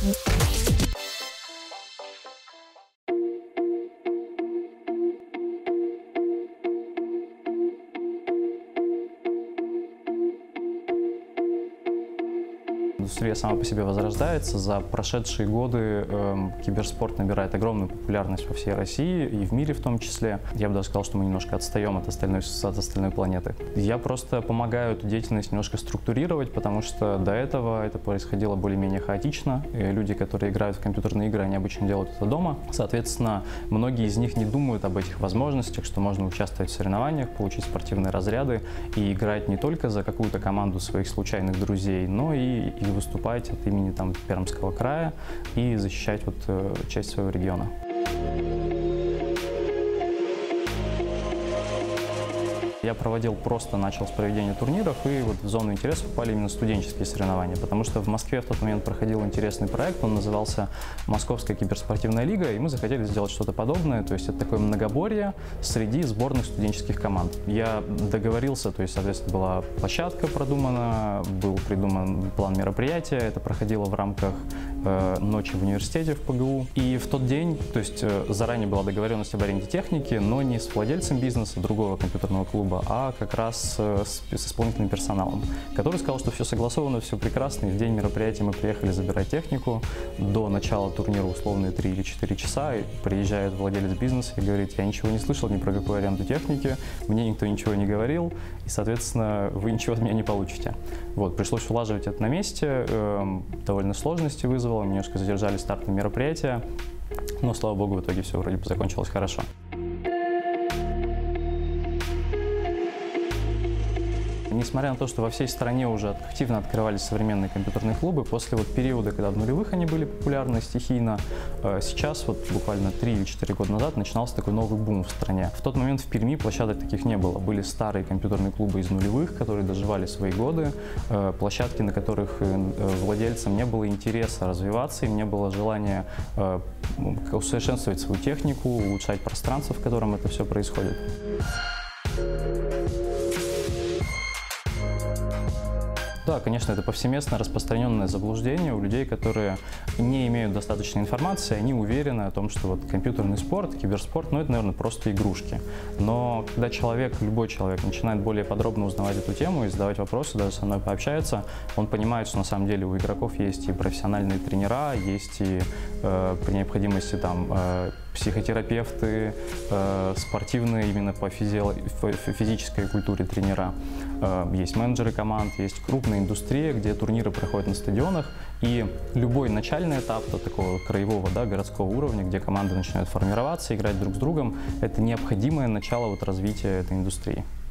Индустрия сама по себе возрождается. За прошедшие годы киберспорт набирает огромную популярность по всей России и в мире в том числе. Я бы даже сказал, что мы немножко отстаем от остальной планеты. Я просто помогаю эту деятельность немножко структурировать, потому что до этого это происходило более-менее хаотично. И люди, которые играют в компьютерные игры, они обычно делают это дома. Соответственно, многие из них не думают об этих возможностях, что можно участвовать в соревнованиях, получить спортивные разряды и играть не только за какую-то команду своих случайных друзей, но и выступать от имени Пермского края и защищать часть своего региона. Я начал с проведения турниров, и в зону интереса попали именно студенческие соревнования, потому что в Москве в тот момент проходил интересный проект, он назывался «Московская киберспортивная лига», и мы захотели сделать что-то подобное, то есть это такое многоборье среди сборных студенческих команд. Я договорился, то есть, соответственно, была площадка продумана, был придуман план мероприятия, это проходило в рамках ночи в университете в ПГУ, и в тот день, то есть заранее была договоренность об аренде техники, но не с владельцем бизнеса другого компьютерного клуба, а как раз с исполнительным персоналом, который сказал, что все согласовано, все прекрасно, и в день мероприятия мы приехали забирать технику. До начала турнира условные 3 или 4 часа, и приезжает владелец бизнеса и говорит: я ничего не слышал ни про какую аренду техники, мне никто ничего не говорил, и, соответственно, вы ничего от меня не получите. Пришлось улаживать это на месте, довольно сложности вызвало, немножко задержали стартовое мероприятие, но, слава богу, в итоге все вроде бы закончилось хорошо. Несмотря на то, что во всей стране уже активно открывались современные компьютерные клубы, после периода, когда в нулевых они были популярны стихийно, сейчас, буквально 3 или 4 года назад, начинался такой новый бум в стране. В тот момент в Перми площадок таких не было. Были старые компьютерные клубы из нулевых, которые доживали свои годы, площадки, на которых владельцам не было интереса развиваться, им не было желания усовершенствовать свою технику, улучшать пространство, в котором это все происходит. Да, конечно, это повсеместно распространенное заблуждение у людей, которые не имеют достаточной информации, они уверены о том, что компьютерный спорт, киберспорт, это, наверное, просто игрушки. Но когда любой человек начинает более подробно узнавать эту тему и задавать вопросы, даже со мной пообщается, он понимает, что на самом деле у игроков есть и профессиональные тренера, есть и при необходимости психотерапевты, спортивные именно по физической культуре тренера. Есть менеджеры команд, есть крупная индустрия, где турниры проходят на стадионах, и любой начальный этап до такого краевого, городского уровня, где команды начинают формироваться, играть друг с другом, это необходимое начало развития этой индустрии.